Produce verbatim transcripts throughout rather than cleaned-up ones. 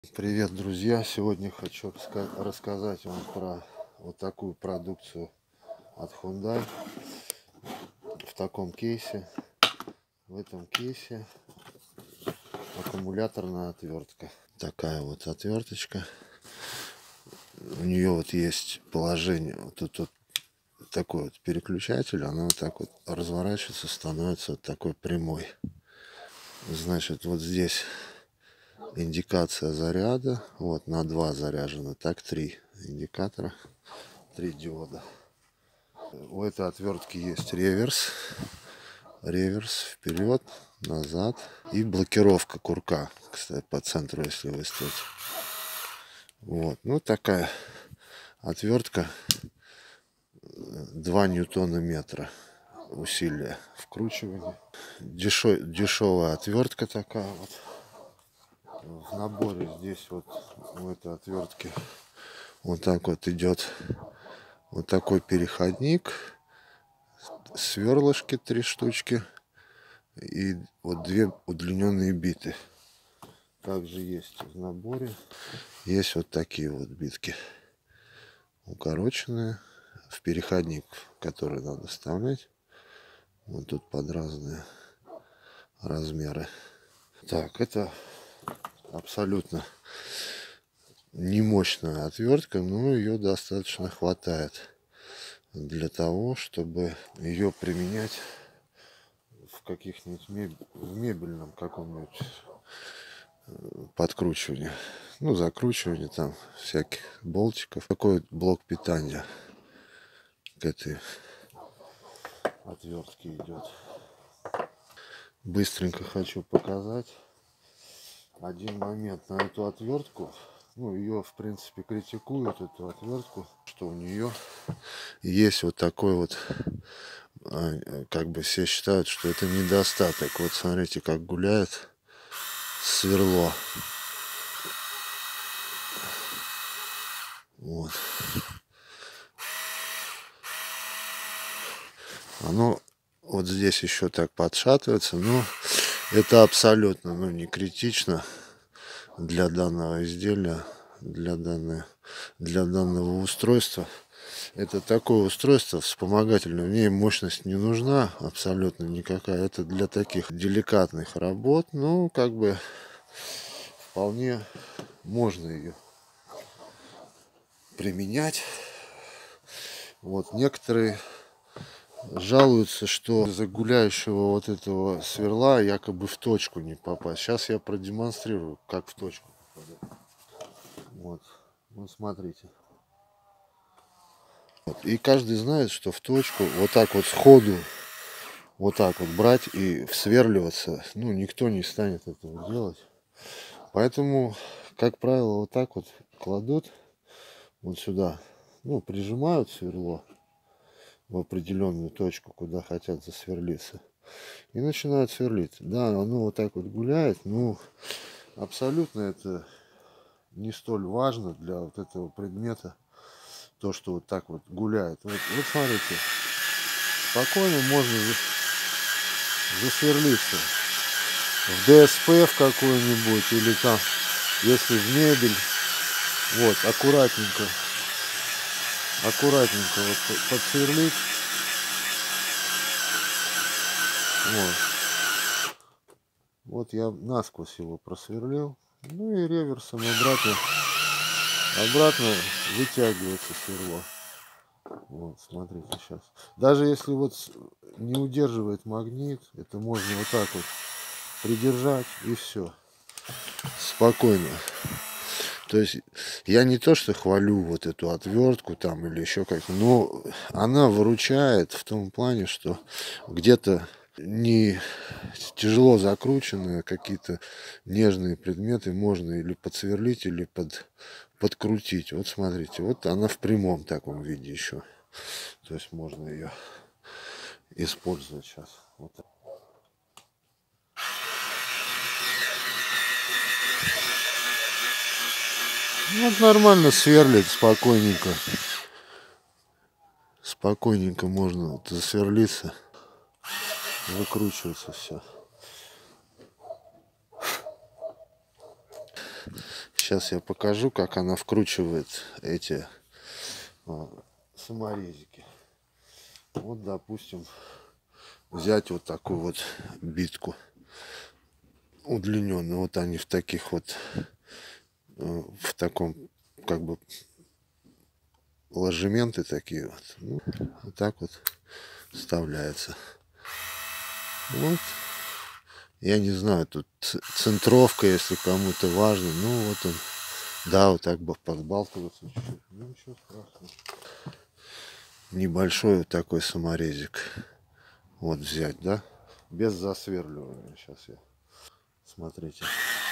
Привет, друзья! Сегодня хочу рассказать вам про вот такую продукцию от Hyundai в таком кейсе. В этом кейсе аккумуляторная отвертка. Такая вот отверточка. У нее вот есть положение. Вот тут вот такой вот переключатель. Она вот так вот разворачивается, становится вот такой прямой. Значит, вот здесь индикация заряда. Вот на два заряжено, так три индикатора, три диода. У этой отвертки есть реверс, реверс вперед, назад и блокировка курка, кстати, по центру, если выставить. Вот, ну такая отвертка, два ньютона метра усилия вкручивания. Дешев, дешевая отвертка такая вот. В наборе здесь вот у этой отвертки вот так вот идет вот такой переходник, сверлышки три штучки и вот две удлиненные биты. Также есть в наборе есть вот такие вот битки укороченные в переходник, который надо вставлять. Вот тут под разные размеры. Так, это абсолютно не мощная отвертка, но ее достаточно хватает для того, чтобы ее применять в каких-нибудь меб... в мебельном каком-нибудь подкручивании, ну, закручивании там всяких болтиков. Такой вот блок питания к этой отвертке идет. Быстренько хочу показать один момент на эту отвертку. Ну, ее, в принципе, критикуют, эту отвертку, что у нее есть вот такой вот, как бы все считают, что это недостаток. Вот смотрите, как гуляет сверло. Вот. Оно вот здесь еще так подшатывается, но это абсолютно, ну, не критично для данного изделия, для данной, для данного устройства. Это такое устройство вспомогательное, в ней мощность не нужна абсолютно никакая. Это для таких деликатных работ, ну, как бы вполне можно ее применять. Вот некоторые жалуются, что из-за гуляющего вот этого сверла якобы в точку не попасть. Сейчас я продемонстрирую, как в точку попадать. Вот, вот смотрите. Вот. И каждый знает, что в точку вот так вот сходу, вот так вот брать и всверливаться, ну, никто не станет этого делать. Поэтому, как правило, вот так вот кладут вот сюда, ну, прижимают сверло в определенную точку, куда хотят засверлиться, и начинают сверлить. Да, оно вот так вот гуляет, ну, абсолютно это не столь важно для вот этого предмета, то, что вот так вот гуляет. Вот, вот смотрите, спокойно можно засверлиться в ДСП в какой-нибудь, или там, если в мебель. Вот, аккуратненько, аккуратненько вот подсверлить. Вот. Вот я насквозь его просверлил. Ну и реверсом обратно, обратно вытягивается сверло. Вот, смотрите сейчас. Даже если вот не удерживает магнит, это можно вот так вот придержать и все. Спокойно. То есть я не то что хвалю вот эту отвертку там или еще как-то, но она выручает в том плане, что где-то не тяжело закрученные какие-то нежные предметы можно или подсверлить, или под, подкрутить. Вот смотрите, вот она в прямом таком виде еще. То есть можно ее использовать сейчас. Вот. Вот нормально сверлит, спокойненько. Спокойненько можно вот засверлиться. Выкручивается все. Сейчас я покажу, как она вкручивает эти а, саморезики. Вот, допустим, взять вот такую вот битку удлиненную. Вот они в таких вот, в таком, как бы, ложементы такие вот. Ну, вот так вот вставляется. Вот. Я не знаю, тут центровка, если кому-то важно. Ну, вот он. Да, вот так бы подбалтываться чуть-чуть. Ну, ничего страшного. Небольшой вот такой саморезик. Вот взять, да? Без засверливания. Сейчас я. Смотрите.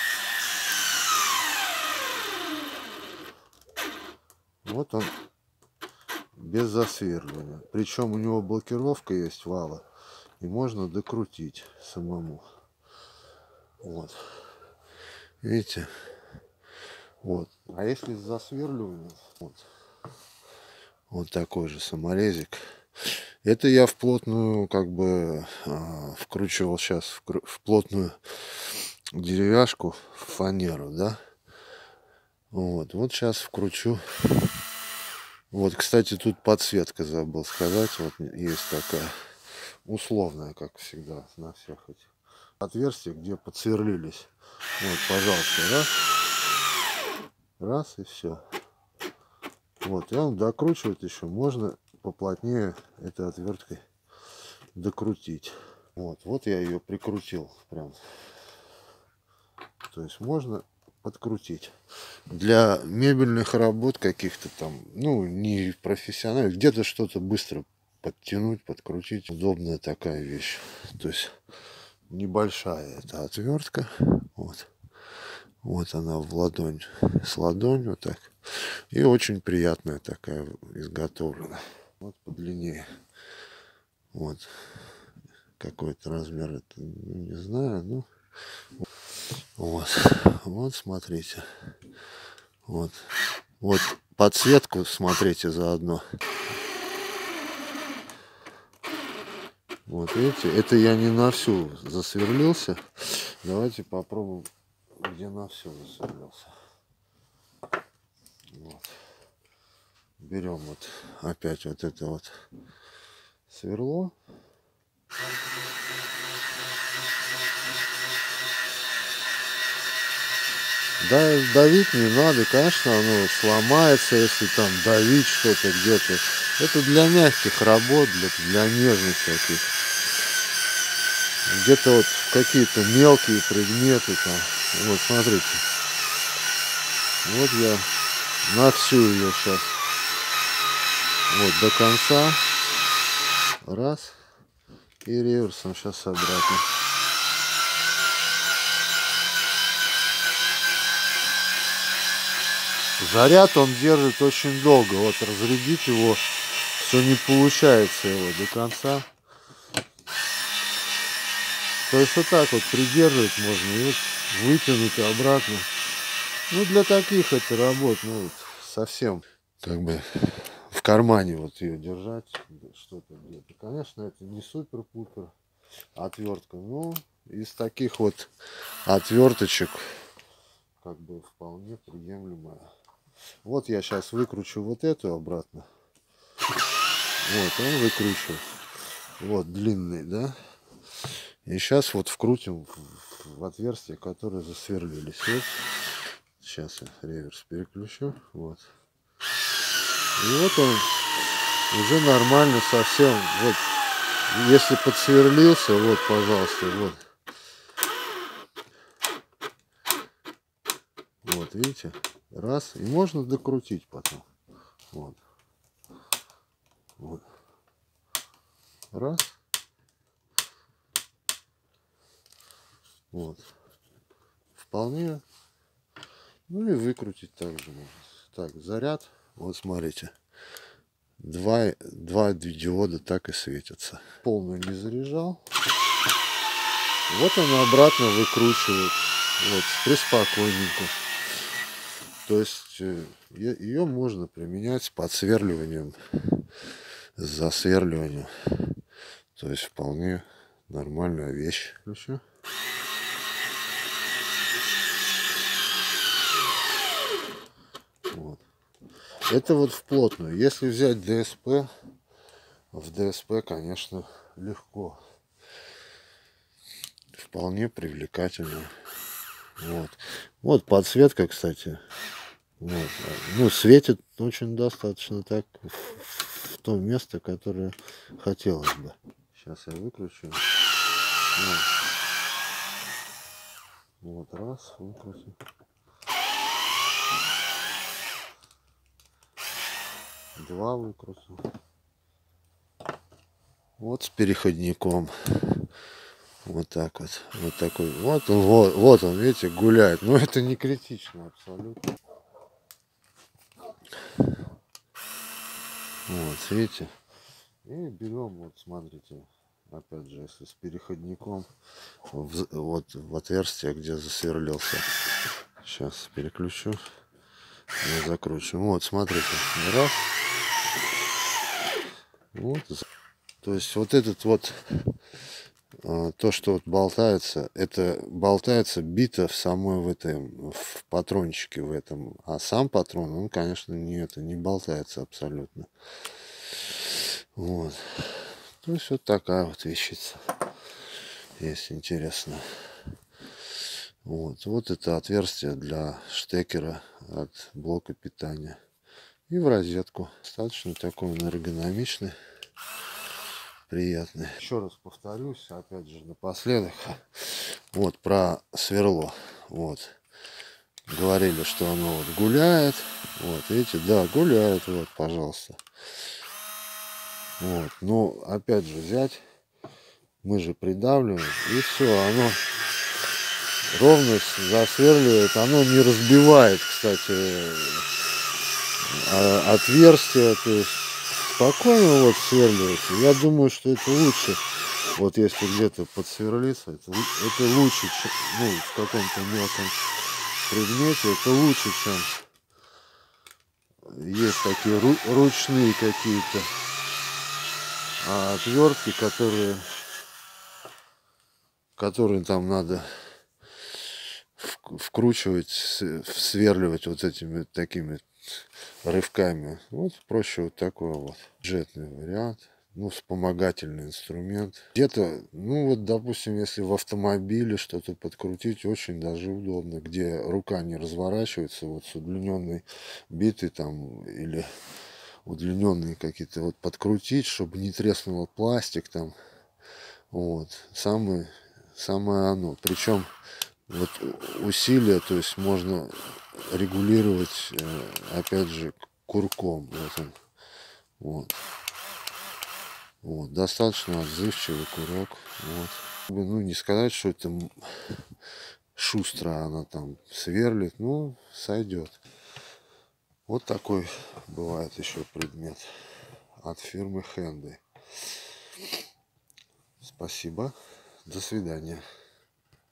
Вот он. Без засверливания. Причем у него блокировка есть вала. И можно докрутить самому. Вот. Видите? Вот. А если с засверливанием, вот. Вот такой же саморезик. Это я в плотную, как бы, э, вкручивал сейчас в, в плотную деревяшку, в фанеру, да. Вот. Вот сейчас вкручу. Вот, кстати, тут подсветка забыл сказать. Вот есть такая условная, как всегда, на всех этих отверстиях, где подсверлились. Вот, пожалуйста, раз. Раз и все. Вот, и он докручивает еще. Можно поплотнее этой отверткой докрутить. Вот, вот я ее прикрутил прям. То есть можно подкрутить. Для мебельных работ каких-то там, ну, не профессиональных, где-то что-то быстро подтянуть, подкрутить. Удобная такая вещь. То есть небольшая эта отвертка. Вот. Вот она в ладонь. С ладонь вот так. И очень приятная такая изготовлена. Вот подлиннее. Вот. Какой-то размер, это не знаю, ну. Вот. Вот, смотрите. Вот. Вот подсветку смотрите заодно. Вот видите, это я не на всю засверлился. Давайте попробуем, где на всю засверлился. Вот. Берем вот опять вот это вот сверло. Да, давить не надо, конечно, оно сломается, если там давить что-то где-то. Это для мягких работ, для, для нежных таких. Где-то вот какие-то мелкие предметы там. Вот, смотрите. Вот я на всю ее сейчас. Вот, до конца. Раз. И реверсом сейчас обратно. Заряд он держит очень долго. Вот разрядить его все не получается его до конца. То есть вот так вот придерживать можно и вот вытянуть обратно. Ну для таких это работ, ну вот совсем как бы в кармане вот ее держать что-то где-то. Конечно, это не супер-пупер отвертка, но из таких вот отверточек как бы вполне приемлемая. Вот я сейчас выкручу вот эту обратно. Вот он выкручивает. Вот длинный, да. И сейчас вот вкрутим в, в отверстия, которые засверлились. Вот. Сейчас я реверс переключу. Вот. И вот он уже нормально совсем. Вот. Если подсверлился, вот, пожалуйста, вот. Вот, видите? Раз. И можно докрутить потом. Вот. Вот. Раз. Вот. Вполне. Ну и выкрутить также можно. Так, заряд. Вот смотрите. Два, два диода так и светятся. Полную не заряжал. Вот она обратно выкручивает. Вот, приспокойненько. То есть ее можно применять с подсверливанием, с засверливанием. То есть вполне нормальная вещь. Еще. Это вот в плотную. Если взять ДСП, в ДСП, конечно, легко. Вполне привлекательно. Вот. Вот подсветка, кстати. Вот. Ну, светит очень достаточно так в, в то место, которое хотелось бы. Сейчас я выключу. Вот, вот раз, выкрутил. Два выкрутил. Вот с переходником. Вот так вот. Вот такой. Вот он, вот, вот он, видите, гуляет. Но это не критично абсолютно. Вот, видите. И берем, вот смотрите, опять же, если с переходником в, вот в отверстие, где засверлился. Сейчас переключу. И закручиваем. Вот, смотрите. Раз. Вот. То есть вот этот вот, то, что вот болтается, это болтается бита в самой в этом, в патрончике в этом. А сам патрон, он, конечно, не это, не болтается абсолютно. Вот. То есть вот такая вот вещица. Если интересно. Вот. Вот это отверстие для штекера от блока питания. И в розетку. Достаточно такой он эргономичный. Приятный. Еще раз повторюсь, опять же, напоследок. Вот про сверло. Вот. Говорили, что оно вот гуляет. Вот, видите, да, гуляет. Вот, пожалуйста. Вот. Но опять же взять. Мы же придавливаем. И все, оно ровно засверливает. Оно не разбивает, кстати, отверстие. То есть спокойно вот сверливается. Я думаю, что это лучше. Вот если где-то подсверлиться, это, это лучше, чем, ну, в каком-то мелком предмете, это лучше, чем есть такие ру, ручные какие-то а, отвертки, которые, которые там надо вкручивать, сверливать вот этими такими рывками. Вот проще вот такой вот бюджетный вариант. Ну, вспомогательный инструмент. Где-то, ну вот, допустим, если в автомобиле что-то подкрутить, очень даже удобно, где рука не разворачивается, вот с удлиненной битой там, или удлиненные какие-то, вот подкрутить, чтобы не треснуло пластик там. Вот. Самое, самое оно. Причем вот усилия, то есть можно регулировать, опять же, курком. Вот он. Вот. Вот, достаточно отзывчивый курок. Вот. Ну, не сказать, что это шустро она там сверлит, ну, сойдет. Вот такой бывает еще предмет от фирмы Handy. Спасибо. До свидания.